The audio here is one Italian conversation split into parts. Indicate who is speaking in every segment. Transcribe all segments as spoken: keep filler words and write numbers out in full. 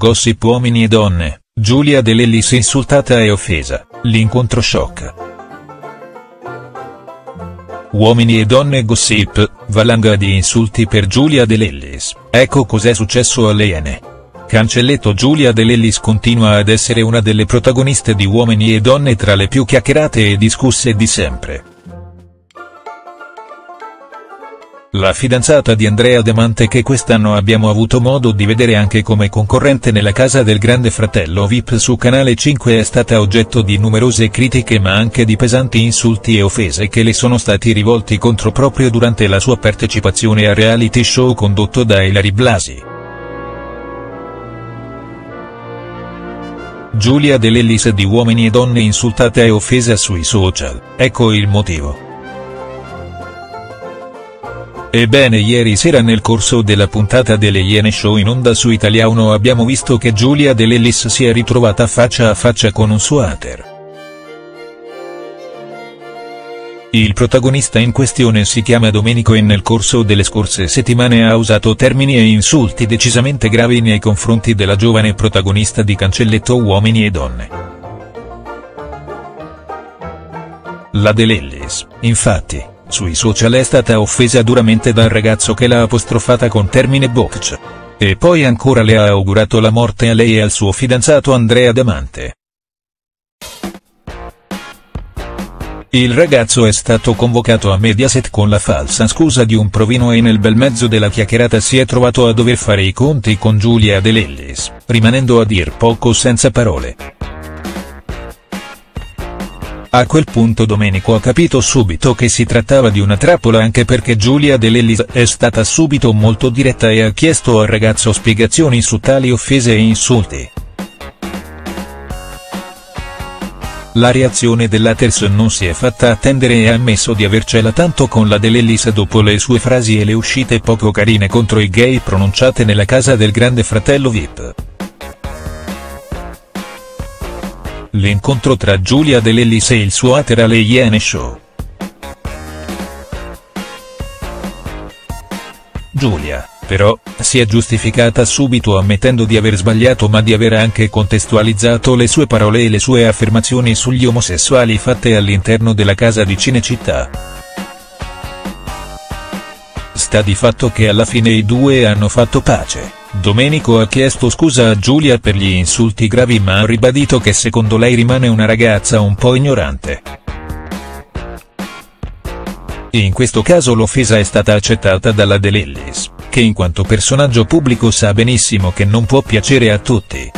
Speaker 1: Gossip uomini e donne, Giulia De Lellis insultata e offesa, l'incontro shock. Uomini e donne gossip, valanga di insulti per Giulia De Lellis, ecco cos'è successo alle Iene. Cancelletto Giulia De Lellis continua ad essere una delle protagoniste di Uomini e donne tra le più chiacchierate e discusse di sempre. La fidanzata di Andrea Damante, che quest'anno abbiamo avuto modo di vedere anche come concorrente nella casa del Grande Fratello V I P su Canale cinque, è stata oggetto di numerose critiche ma anche di pesanti insulti e offese che le sono stati rivolti contro proprio durante la sua partecipazione al reality show condotto da Ilary Blasi. Giulia De Lellis di Uomini e donne insultata e offesa sui social, ecco il motivo. Ebbene, ieri sera nel corso della puntata delle Iene Show in onda su Italia uno abbiamo visto che Giulia De Lellis si è ritrovata faccia a faccia con un suo hater. Il protagonista in questione si chiama Domenico e nel corso delle scorse settimane ha usato termini e insulti decisamente gravi nei confronti della giovane protagonista di Cancelletto Uomini e donne. La De Lellis, infatti, sui social è stata offesa duramente dal ragazzo che l'ha apostrofata con termine boccia. E poi ancora le ha augurato la morte a lei e al suo fidanzato Andrea Damante. Il ragazzo è stato convocato a Mediaset con la falsa scusa di un provino e nel bel mezzo della chiacchierata si è trovato a dover fare i conti con Giulia De Lellis, rimanendo a dir poco senza parole. A quel punto Domenico ha capito subito che si trattava di una trappola, anche perché Giulia De Lellis è stata subito molto diretta e ha chiesto al ragazzo spiegazioni su tali offese e insulti. La reazione dell'haters non si è fatta attendere e ha ammesso di avercela tanto con la De Lellis dopo le sue frasi e le uscite poco carine contro i gay pronunciate nella casa del Grande Fratello V I P. L'incontro tra Giulia De Lellis e il suo hater alle Iene Show. Giulia, però, si è giustificata subito ammettendo di aver sbagliato ma di aver anche contestualizzato le sue parole e le sue affermazioni sugli omosessuali fatte all'interno della casa di Cinecittà. Sta di fatto che alla fine i due hanno fatto pace. Domenico ha chiesto scusa a Giulia per gli insulti gravi ma ha ribadito che secondo lei rimane una ragazza un po' ignorante. In questo caso l'offesa è stata accettata dalla De Lellis, che in quanto personaggio pubblico sa benissimo che non può piacere a tutti.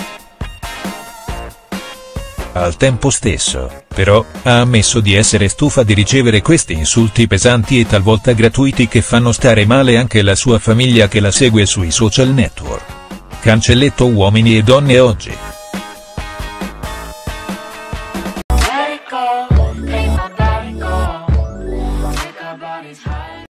Speaker 1: Al tempo stesso, però, ha ammesso di essere stufa di ricevere questi insulti pesanti e talvolta gratuiti che fanno stare male anche la sua famiglia che la segue sui social network. Cancelletto Uomini e donne oggi.